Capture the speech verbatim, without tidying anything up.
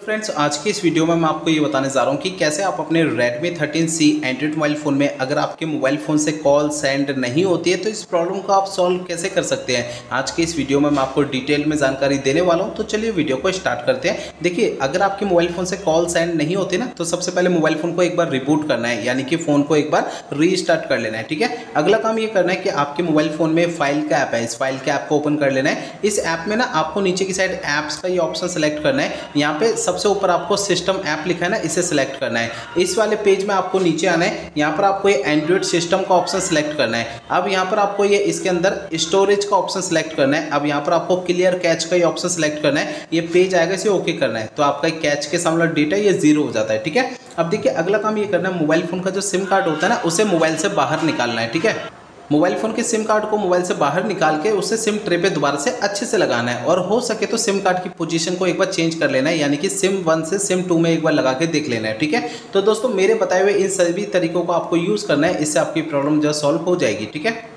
Friends, आज की इस वीडियो में मैं आपको ये बताने जा रहा हूँ कि कैसे आप अपने Redmi thirteen C android mobile phone में अगर आपके मोबाइल फ़ोन से कॉल सेंड नहीं होती है तो इस प्रॉब्लम को आप सॉल्व कैसे कर सकते हैं। आज के इस वीडियो में मैं आपको डिटेल में जानकारी देने वाला हूँ, तो चलिए वीडियो को स्टार्ट करते हैं। देखिए, अगर आपके मोबाइल फ़ोन से कॉल सेंड नहीं होती ना, तो सबसे पहले मोबाइल फ़ोन को एक बार रिबूट करना है, यानी कि फ़ोन को एक बार रीस्टार्ट कर लेना है। ठीक है, अगला काम ये करना है कि आपके मोबाइल फ़ोन में फाइल का ऐप है, इस फाइल के ऐप को ओपन कर लेना है। इस ऐप में ना आपको नीचे की साइड ऐप्स का ये ऑप्शन सेलेक्ट करना है। यहाँ पे सबसे ऊपर आपको सिस्टम ऐप लिखा है ना, इसे सिलेक्ट करना है। इस वाले पेज में आपको नीचे आना है, यहाँ पर आपको ये एंड्रॉइड सिस्टम का ऑप्शन सेलेक्ट करना है। अब यहाँ पर आपको ये इसके अंदर स्टोरेज का ऑप्शन सेलेक्ट करना है। अब यहाँ पर आपको क्लियर कैच का ये ऑप्शन सेलेक्ट करना है। ये पेज आएगा, इसे ओके करना है, तो आपका कैच के सामने डेटा ये जीरो हो जाता है। ठीक है, अब देखिए अगला काम ये करना है, मोबाइल फोन का जो सिम कार्ड होता है ना, उसे मोबाइल से बाहर निकालना है। ठीक है, मोबाइल फ़ोन के सिम कार्ड को मोबाइल से बाहर निकाल के उसे सिम ट्रे पे दोबारा से अच्छे से लगाना है, और हो सके तो सिम कार्ड की पोजीशन को एक बार चेंज कर लेना है, यानी कि सिम वन से सिम टू में एक बार लगा के देख लेना है। ठीक है, तो दोस्तों मेरे बताए हुए इन सभी तरीकों को आपको यूज़ करना है, इससे आपकी प्रॉब्लम जो सॉल्व हो जाएगी। ठीक है।